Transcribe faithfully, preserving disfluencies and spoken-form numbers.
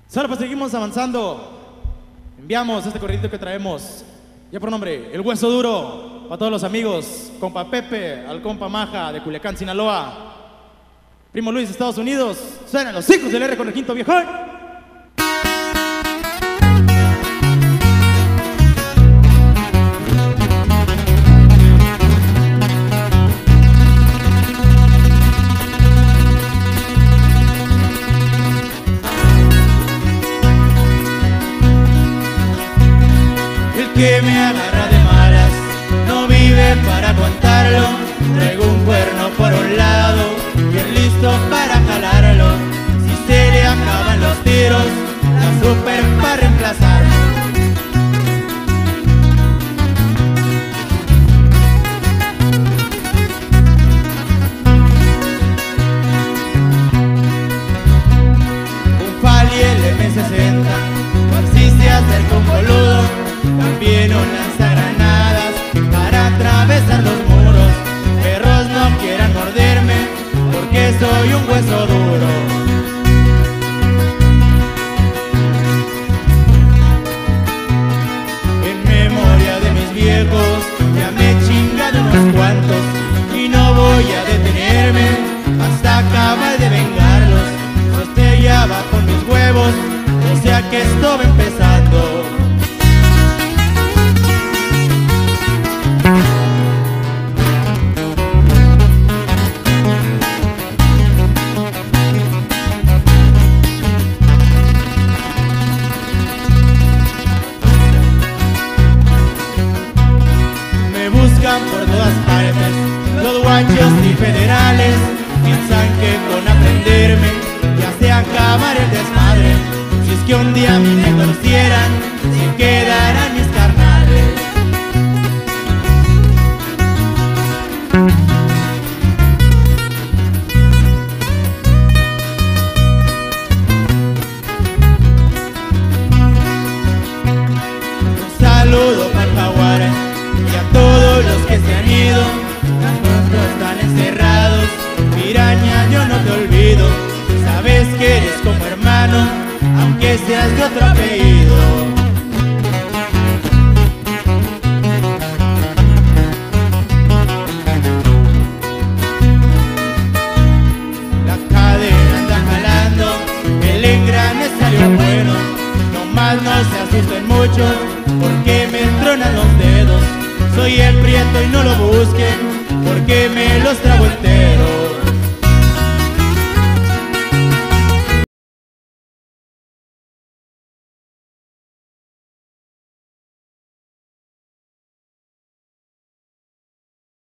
Solo pues seguimos avanzando. Enviamos este corridito que traemos, ya por nombre, El Hueso Duro, para todos los amigos, compa Pepe, al compa Maja de Culiacán, Sinaloa, primo Luis, Estados Unidos. Suenan los hijos del R con el quinto viejón. Que me agarra de malas, no vive para contarlo. Traigo un cuerno por un lado, bien listo para jalarlo. Si se le acaban los tiros, la super para reemplazar. Un Fali el eme sesenta, por si se acerca un boludo. También un lanzagranadas para atravesar los muros. Perros no quieran morderme, porque soy un hueso duro. En memoria de mis viejos, ya me he chingado unos cuantos, y no voy a detenerme hasta acabar de vengarlos. Sostellaba con mis huevos, o sea que estuve empezando. Por todas partes, los guachos y federales piensan que con aprenderme ya se acabar el desmadre. Si es que un día a mí me conocieran, se quedarán mis carnales. Un saludo para el Jaguar y a todos los que se han ido, tantos están encerrados. Piraña, yo no te olvido, sabes que eres como hermano, aunque seas de otro apellido. La cadena anda jalando, el engrane salió bueno. Nomás no se asusten mucho, porque me tronan los dedos. Soy el prieto y no lo busquen, porque me los trago en